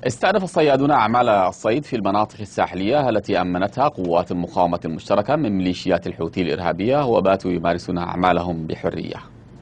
استأنف الصيادون أعمال الصيد في المناطق الساحلية التي أمنتها قوات المقاومة المشتركة من ميليشيات الحوثي الإرهابية، وباتوا يمارسون أعمالهم بحرية.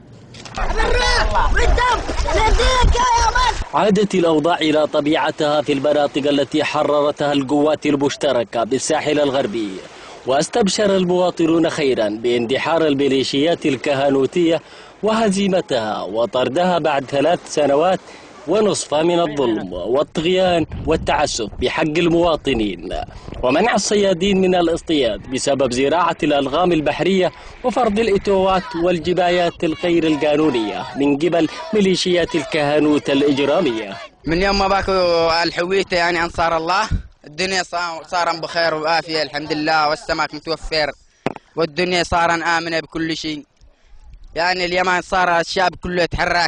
عادت الأوضاع إلى طبيعتها في المناطق التي حررتها القوات المشتركة بالساحل الغربي، واستبشر المواطنون خيرا باندحار الميليشيات الكهنوتية وهزيمتها وطردها بعد 3 سنوات ونصف من الظلم والطغيان والتعسف بحق المواطنين، ومنع الصيادين من الاصطياد بسبب زراعة الألغام البحرية وفرض الإتوات والجبايات الغير القانونية من قبل ميليشيات الكهنوت الإجرامية. من يوم ما باكوا الحويته يعني أنصار الله، الدنيا صار بخير وآفية الحمد لله، والسمك متوفر والدنيا صار آمنة بكل شيء. يعني اليمن صار الشعب كله يتحرك.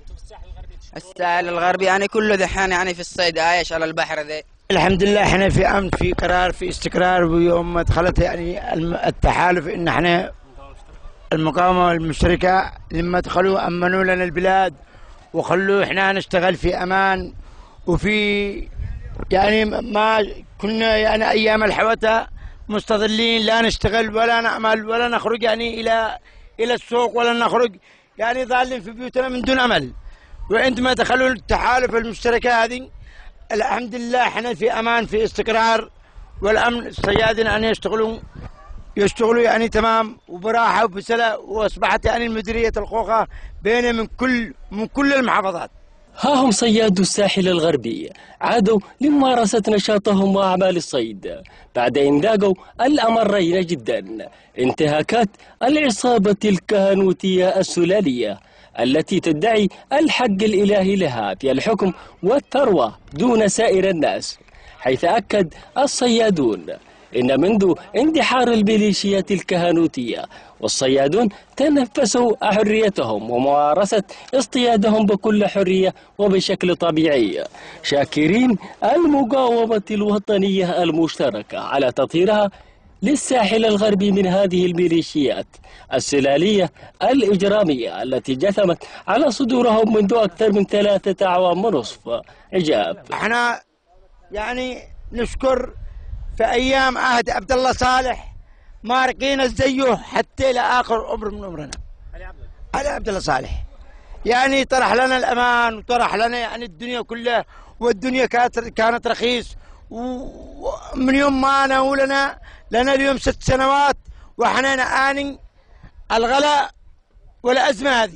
الساحل الغربي يعني كله دحين يعني في الصيد عايش على البحر ذي. الحمد لله احنا في امن، في قرار، في استقرار. ويوم ما دخلت يعني التحالف ان احنا المقاومه المشتركه لما دخلوا امنوا لنا البلاد وخلوا احنا نشتغل في امان. وفي يعني ما كنا يعني ايام الحوته مستظلين، لا نشتغل ولا نعمل ولا نخرج يعني الى السوق ولا نخرج، يعني ظالين في بيوتنا من دون امل. وعندما دخلوا التحالف المشتركة هذه الحمد لله احنا في امان، في استقرار والامن. الصيادين يعني يشتغلوا يعني تمام وبراحه وبسلام، واصبحت يعني المديريه الخوخه بين من كل المحافظات. ها هم صياد الساحل الغربي عادوا لممارسة نشاطهم وأعمال الصيد بعد أن ذاقوا الأمرين جدا: انتهاكات العصابة الكهنوتية السلالية التي تدعي الحق الإلهي لها في الحكم والثروة دون سائر الناس، حيث أكد الصيادون إن منذ اندحار الميليشيات الكهنوتية والصيادون تنفسوا حريتهم وممارسة اصطيادهم بكل حرية وبشكل طبيعي، شاكرين المقاومة الوطنية المشتركة على تطهيرها للساحل الغربي من هذه الميليشيات السلالية الإجرامية التي جثمت على صدورهم منذ أكثر من 3 أعوام ونصف. إجاب: احنا يعني نشكر في أيام عهد عبد الله صالح ما رقينا زيه حتى لآخر عمر من عمرنا. علي عبد الله صالح يعني طرح لنا الأمان وطرح لنا يعني الدنيا كلها، والدنيا كانت رخيص. ومن يوم ما ناولنا لنا اليوم 6 سنوات وحنا نعاني الغلاء والأزمة هذه.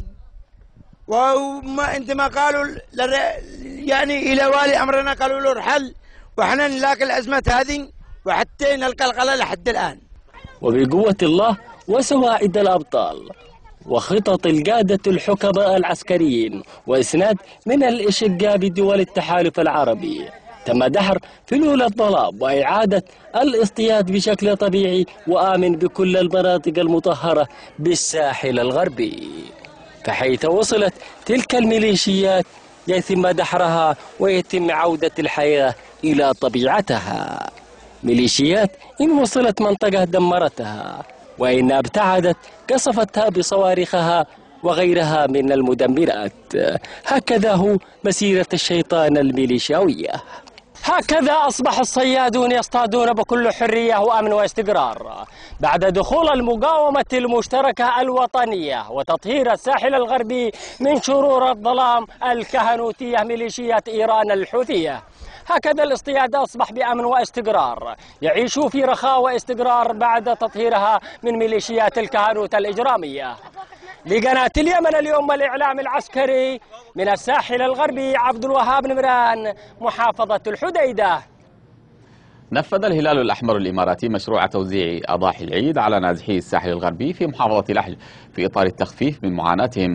وعندما قالوا يعني إلى والي أمرنا قالوا له ارحل، وحنا نلاقي الأزمة هذه وحتى نلقى الغلاء لحد الآن. وبقوة الله وسواعد الأبطال وخطط القادة الحكماء العسكريين وإسناد من الإشقاء بدول التحالف العربي تم دحر فلول الظلام وإعادة الاصطياد بشكل طبيعي وآمن بكل المناطق المطهرة بالساحل الغربي، فحيث وصلت تلك الميليشيات يتم دحرها ويتم عودة الحياة إلى طبيعتها. ميليشيات إن وصلت منطقة دمرتها، وإن ابتعدت قصفتها بصواريخها وغيرها من المدمرات. هكذا هو مسيرة الشيطان الميليشياوية. هكذا أصبح الصيادون يصطادون بكل حرية وأمن واستقرار بعد دخول المقاومة المشتركة الوطنية وتطهير الساحل الغربي من شرور الظلام الكهنوتية ميليشيات إيران الحوثية. هكذا الاصطياد أصبح بأمن واستقرار، يعيش في رخاء واستقرار بعد تطهيرها من ميليشيات الكهنوت الإجرامية. لقناة اليمن اليوم الإعلام العسكري من الساحل الغربي، عبد الوهاب نمران، محافظة الحديدة. نفذ الهلال الأحمر الإماراتي مشروع توزيع أضاحي العيد على نازحي الساحل الغربي في محافظة لحج في إطار التخفيف من معاناتهم